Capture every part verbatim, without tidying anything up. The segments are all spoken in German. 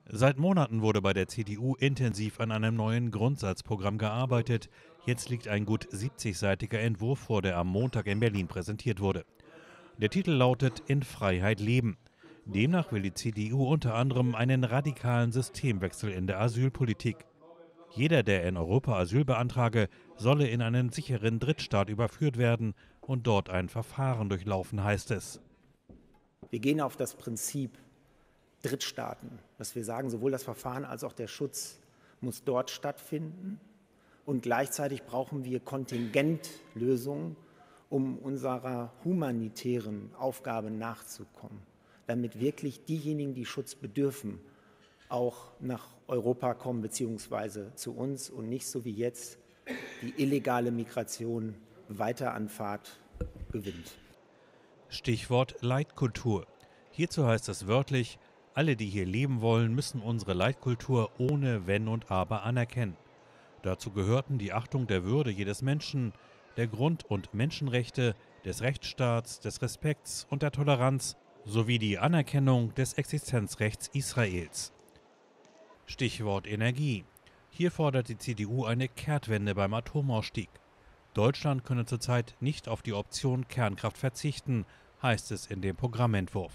Seit Monaten wurde bei der C D U intensiv an einem neuen Grundsatzprogramm gearbeitet. Jetzt liegt ein gut siebzigseitiger Entwurf vor, der am Montag in Berlin präsentiert wurde. Der Titel lautet »In Freiheit leben«. Demnach will die C D U unter anderem einen radikalen Systemwechsel in der Asylpolitik. Jeder, der in Europa Asyl beantrage, solle in einen sicheren Drittstaat überführt werden und dort ein Verfahren durchlaufen, heißt es. Wir gehen auf das Prinzip Drittstaaten, dass wir sagen, sowohl das Verfahren als auch der Schutz muss dort stattfinden. Und gleichzeitig brauchen wir Kontingentlösungen, um unserer humanitären Aufgabe nachzukommen, damit wirklich diejenigen, die Schutz bedürfen, auch nach Europa kommen bzw. zu uns und nicht so wie jetzt die illegale Migration weiter an Fahrt gewinnt. Stichwort Leitkultur. Hierzu heißt es wörtlich: Alle, die hier leben wollen, müssen unsere Leitkultur ohne Wenn und Aber anerkennen. Dazu gehörten die Achtung der Würde jedes Menschen, der Grund- und Menschenrechte, des Rechtsstaats, des Respekts und der Toleranz sowie die Anerkennung des Existenzrechts Israels. Stichwort Energie. Hier fordert die C D U eine Kehrtwende beim Atomausstieg. Deutschland könne zurzeit nicht auf die Option Kernkraft verzichten, heißt es in dem Programmentwurf.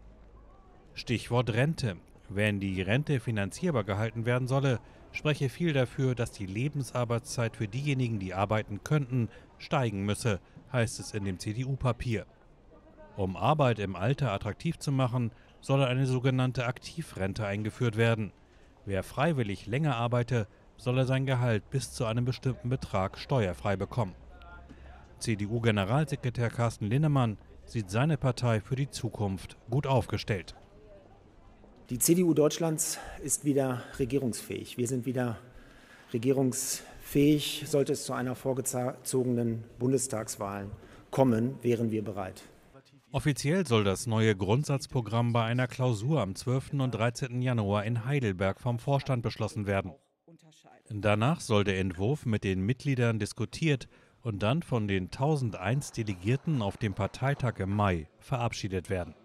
Stichwort Rente. Wenn die Rente finanzierbar gehalten werden solle, spreche viel dafür, dass die Lebensarbeitszeit für diejenigen, die arbeiten könnten, steigen müsse, heißt es in dem C D U-Papier. Um Arbeit im Alter attraktiv zu machen, solle eine sogenannte Aktivrente eingeführt werden. Wer freiwillig länger arbeite, solle sein Gehalt bis zu einem bestimmten Betrag steuerfrei bekommen. C D U-Generalsekretär Carsten Linnemann sieht seine Partei für die Zukunft gut aufgestellt. Die C D U Deutschlands ist wieder regierungsfähig. Wir sind wieder regierungsfähig. Sollte es zu einer vorgezogenen Bundestagswahl kommen, wären wir bereit. Offiziell soll das neue Grundsatzprogramm bei einer Klausur am zwölften und dreizehnten Januar in Heidelberg vom Vorstand beschlossen werden. Danach soll der Entwurf mit den Mitgliedern diskutiert und dann von den tausendeins Delegierten auf dem Parteitag im Mai verabschiedet werden.